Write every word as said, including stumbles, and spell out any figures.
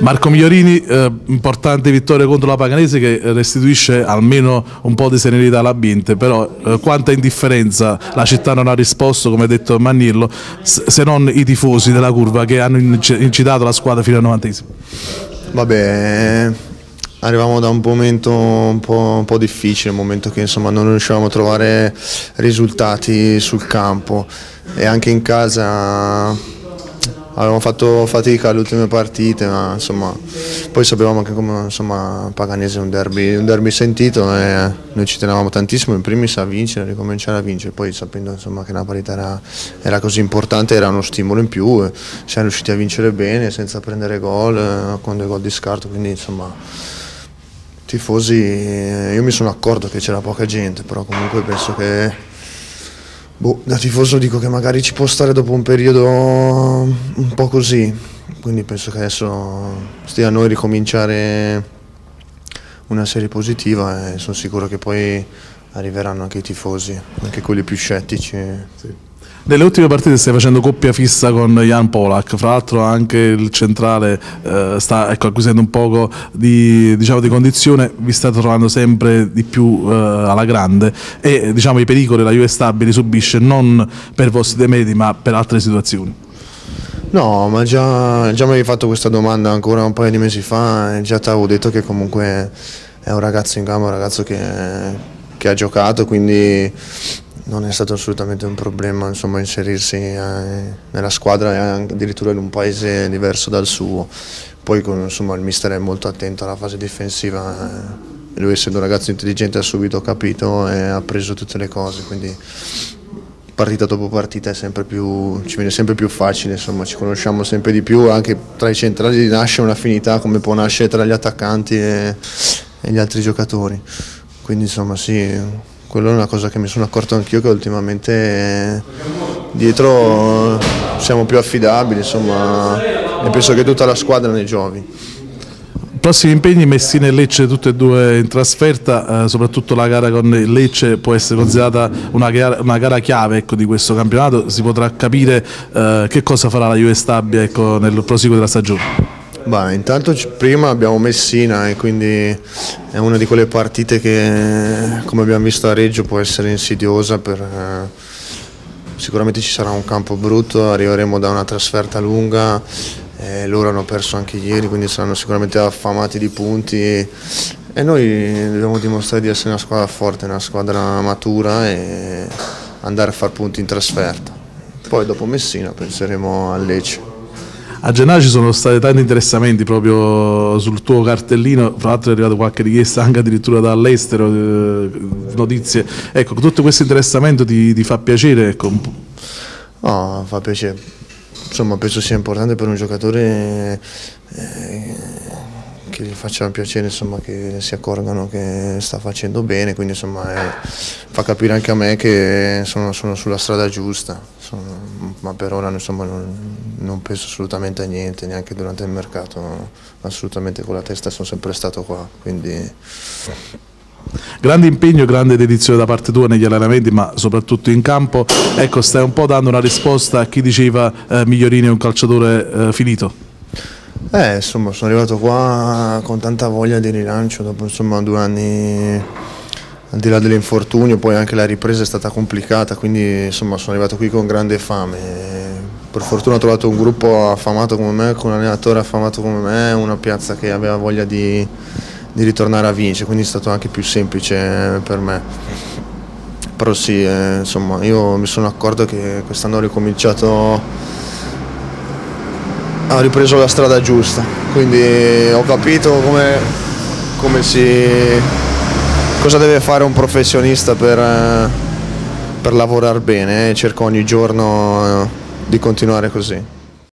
Marco Migliorini, eh, importante vittoria contro la Paganese che restituisce almeno un po' di serenità alla Binte, però eh, quanta indifferenza la città non ha risposto, come ha detto Mannillo, se non i tifosi della curva che hanno incitato la squadra fino al novantesimo. Vabbè, arrivavamo da un momento un po', un po' difficile, un momento che insomma non riuscivamo a trovare risultati sul campo e anche in casa avevamo fatto fatica alle ultime partite, ma insomma poi sapevamo anche come insomma Paganese è un derby, un derby sentito e noi ci tenevamo tantissimo in primis a vincere, a ricominciare a vincere, poi sapendo insomma che la parità era, era così importante era uno stimolo in più e siamo riusciti a vincere bene senza prendere gol, con dei gol di scarto, quindi insomma tifosi, io mi sono accorto che c'era poca gente, però comunque penso che boh, da tifoso dico che magari ci può stare dopo un periodo un po' così, quindi penso che adesso stia a noi ricominciare una serie positiva e sono sicuro che poi arriveranno anche i tifosi, anche quelli più scettici. Sì. Nelle ultime partite stai facendo coppia fissa con Jan Polak, fra l'altro anche il centrale eh, sta ecco, acquisendo un poco di, diciamo, di condizione, vi state trovando sempre di più eh, alla grande e diciamo, i pericoli la Juve Stabili subisce non per i vostri demeriti ma per altre situazioni. No, ma già, già mi avevi fatto questa domanda ancora un paio di mesi fa e già ti avevo detto che comunque è un ragazzo in campo, un ragazzo che, che ha giocato, quindi non è stato assolutamente un problema insomma, inserirsi eh, nella squadra e addirittura in un paese diverso dal suo. Poi con, insomma, il mister è molto attento alla fase difensiva, eh, lui essendo un ragazzo intelligente ha subito capito e ha preso tutte le cose, quindi partita dopo partita è sempre più, ci viene sempre più facile, insomma, ci conosciamo sempre di più, anche tra i centrali nasce un'affinità come può nascere tra gli attaccanti e, e gli altri giocatori, quindi insomma sì. Quello è una cosa che mi sono accorto anch'io, che ultimamente dietro siamo più affidabili, insomma, e penso che tutta la squadra ne giovi. Prossimi impegni, Messina e Lecce tutte e due in trasferta, eh, soprattutto la gara con il Lecce può essere considerata una gara, una gara chiave ecco, di questo campionato, si potrà capire eh, che cosa farà la Juve Stabia ecco, nel proseguo della stagione. Bah, intanto prima abbiamo Messina e quindi è una di quelle partite che, come abbiamo visto a Reggio, può essere insidiosa. Per, eh, sicuramente ci sarà un campo brutto, arriveremo da una trasferta lunga, eh, loro hanno perso anche ieri, quindi saranno sicuramente affamati di punti e noi dobbiamo dimostrare di essere una squadra forte, una squadra matura e andare a far punti in trasferta. Poi dopo Messina penseremo a Lecce. A gennaio ci sono stati tanti interessamenti proprio sul tuo cartellino, fra l'altro è arrivato qualche richiesta anche addirittura dall'estero, eh, notizie. Ecco, tutto questo interessamento ti, ti fa piacere? Ecco. No, fa piacere. Insomma, penso sia importante per un giocatore eh, che gli faccia piacere, insomma, che si accorgano che sta facendo bene, quindi insomma, eh, fa capire anche a me che sono, sono sulla strada giusta, sono, ma per ora insomma, non, non penso assolutamente a niente, neanche durante il mercato, assolutamente con la testa sono sempre stato qua. Quindi... Grande impegno, grande dedizione da parte tua negli allenamenti, ma soprattutto in campo. Ecco, stai un po' dando una risposta a chi diceva eh, Migliorini è un calciatore eh, finito. Eh, insomma, sono arrivato qua con tanta voglia di rilancio dopo insomma, due anni, al di là dell'infortunio, poi anche la ripresa è stata complicata, quindi insomma, sono arrivato qui con grande fame. Per fortuna ho trovato un gruppo affamato come me, con un allenatore affamato come me, una piazza che aveva voglia di, di ritornare a vincere, quindi è stato anche più semplice per me. Però sì, eh, insomma, io mi sono accorto che quest'anno ho ricominciato, ho ripreso la strada giusta, quindi ho capito come, come si, cosa deve fare un professionista per, per lavorare bene e cerco ogni giorno di continuare così.